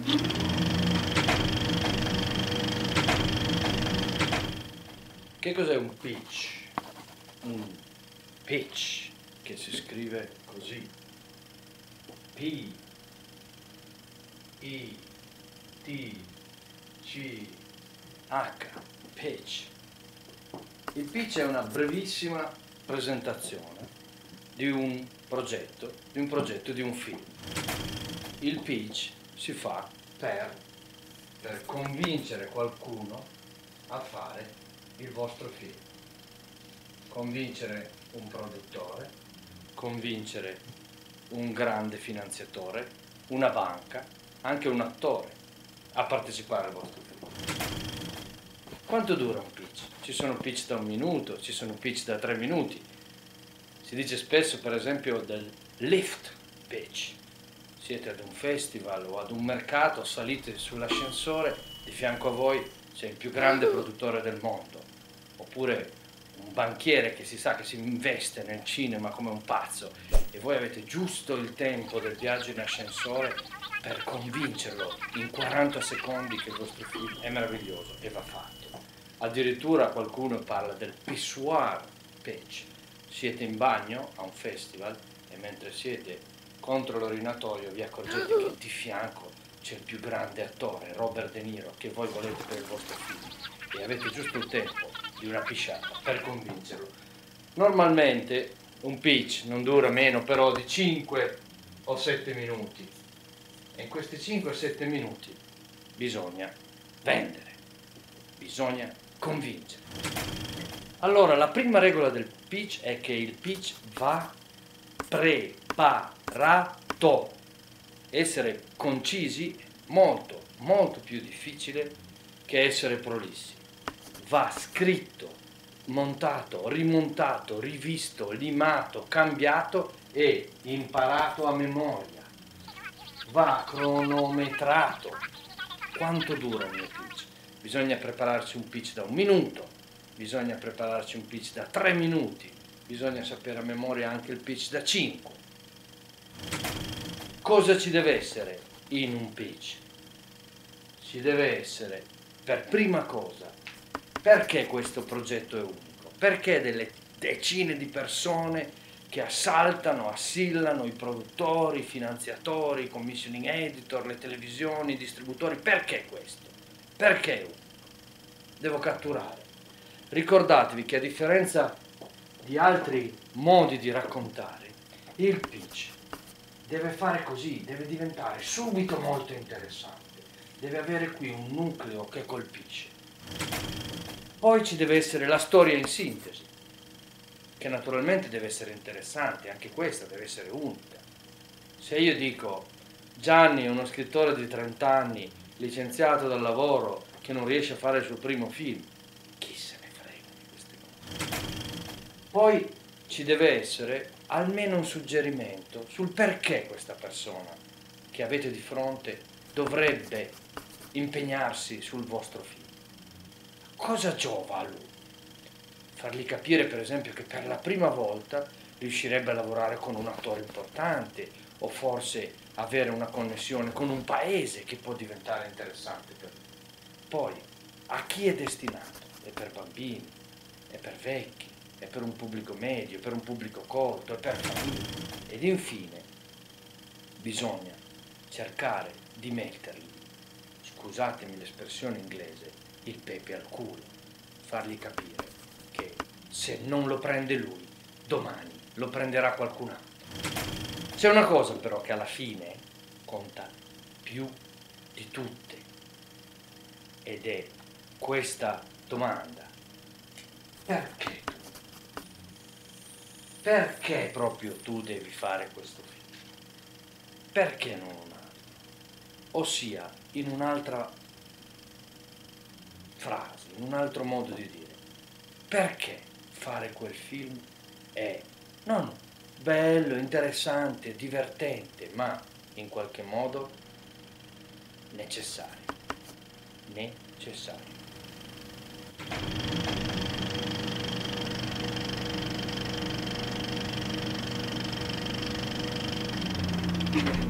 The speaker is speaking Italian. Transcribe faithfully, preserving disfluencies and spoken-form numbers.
Che cos'è un pitch? Un pitch che si scrive così: P I T C H, pitch. Il pitch è una brevissima presentazione di un progetto, di un progetto di un film. Il pitch si fa per, per convincere qualcuno a fare il vostro film. Convincere un produttore, convincere un grande finanziatore, una banca, anche un attore a partecipare al vostro film. Quanto dura un pitch? Ci sono pitch da un minuto, ci sono pitch da tre minuti. Si dice spesso, per esempio, del lift pitch. Siete ad un festival o ad un mercato, salite sull'ascensore, di fianco a voi c'è il più grande produttore del mondo, oppure un banchiere che si sa che si investe nel cinema come un pazzo, e voi avete giusto il tempo del viaggio in ascensore per convincerlo in quaranta secondi che il vostro film è meraviglioso e va fatto. Addirittura qualcuno parla del pissoir pitch. Siete in bagno a un festival e mentre siete contro l'orinatoio vi accorgete che di fianco c'è il più grande attore, Robert De Niro, che voi volete per il vostro film, e avete giusto il tempo di una pisciata per convincerlo. Normalmente un pitch non dura meno però di cinque o sette minuti, e in questi cinque o sette minuti bisogna vendere, bisogna convincere. Allora, la prima regola del pitch è che il pitch va preparato. Essere concisi è molto, molto più difficile che essere prolissi. Va scritto, montato, rimontato, rivisto, limato, cambiato e imparato a memoria. Va cronometrato. Quanto dura il mio pitch? Bisogna prepararci un pitch da un minuto, bisogna prepararci un pitch da tre minuti, bisogna sapere a memoria anche il pitch da cinque. Cosa ci deve essere in un pitch? Ci deve essere, per prima cosa, perché questo progetto è unico? Perché delle decine di persone che assaltano, assillano i produttori, i finanziatori, i commissioning editor, le televisioni, i distributori? Perché questo? Perché è unico? Devo catturare. Ricordatevi che a differenza di altri modi di raccontare, il pitch deve fare così, deve diventare subito molto interessante, deve avere qui un nucleo che colpisce. Poi ci deve essere la storia in sintesi, che naturalmente deve essere interessante, anche questa deve essere unica. Se io dico Gianni è uno scrittore di trenta anni, licenziato dal lavoro, che non riesce a fare il suo primo film, chi se ne frega di queste cose? Poi ci deve essere almeno un suggerimento sul perché questa persona che avete di fronte dovrebbe impegnarsi sul vostro film. Cosa giova a lui? Fargli capire, per esempio, che per la prima volta riuscirebbe a lavorare con un attore importante, o forse avere una connessione con un paese che può diventare interessante per lui. Poi, a chi è destinato? È per bambini, è per vecchi, è per un pubblico medio, è per un pubblico colto, è per famiglie. Ed infine, bisogna cercare di mettergli, scusatemi l'espressione inglese, il pepe al culo, fargli capire che se non lo prende lui, domani lo prenderà qualcun altro. C'è una cosa però che alla fine conta più di tutte, ed è questa domanda: perché tu? Perché proprio tu devi fare questo film? Perché non un altro? Ossia, in un'altra frase, in un altro modo di dire, perché fare quel film è non bello, interessante, divertente, ma in qualche modo necessario. Necessario.